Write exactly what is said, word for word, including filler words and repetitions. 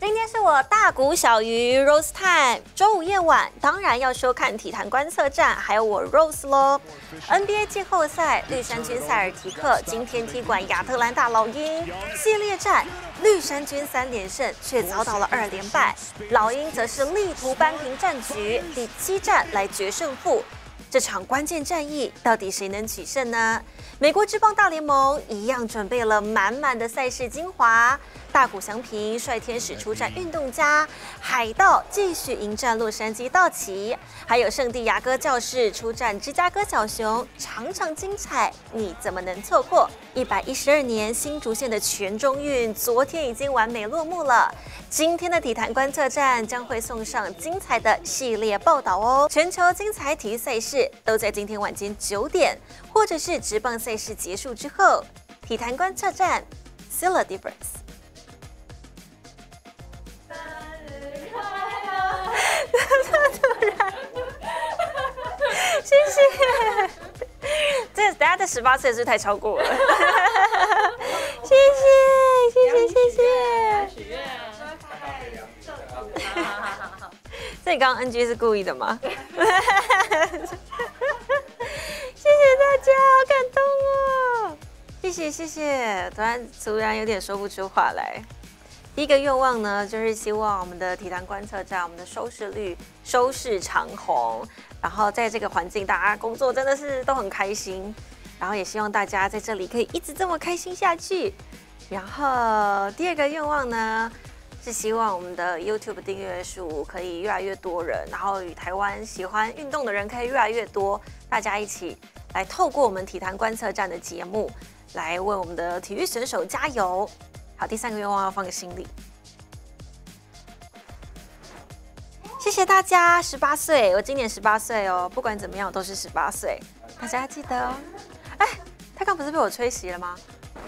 今天是我大谷小鱼 Rose Time， 周五夜晚当然要收看体坛观测站，还有我 Rose 咯。N B A 季后赛，绿衫军塞尔提克今天踢馆亚特兰大老鹰，系列战绿衫军三连胜，却遭到了二连败，老鹰则是力图扳平战局，第七战来决胜负。这场关键战役到底谁能取胜呢？美国职棒大联盟一样准备了满满的赛事精华。大谷翔平率天使出战运动家，海盗继续迎战洛杉矶道奇，还有圣地亚哥教士出战芝加哥小熊，场场精彩，你怎么能错过？一百一十二年新竹县的全中运昨天已经完美落幕了。今天的体坛观测站将会送上精彩的系列报道哦。全球精彩体育赛事都在今天晚间九点，或者是职棒赛事结束之后，体坛观测站 ，See the difference。突然，谢谢。这等下这十八岁是不是太超过了？谢谢，谢谢，谢谢。许愿啊！好好好好。这你刚刚 N G 是故意的吗？谢谢大家，好感动哦！谢谢谢谢，突然突然有点说不出话来。第一个愿望呢，就是希望我们的体坛观测站，我们的收视率收视长红，然后在这个环境，大家工作真的是都很开心，然后也希望大家在这里可以一直这么开心下去。然后第二个愿望呢，是希望我们的 YouTube 订阅数可以越来越多人，然后与台湾喜欢运动的人可以越来越多，大家一起来透过我们体坛观测站的节目，来为我们的体育选手加油。好，第三个愿望要放个心里。谢谢大家，十八岁，我今年十八岁哦，不管怎么样，我都是十八岁，大家记得哦。哎，他刚不是被我吹熄了吗？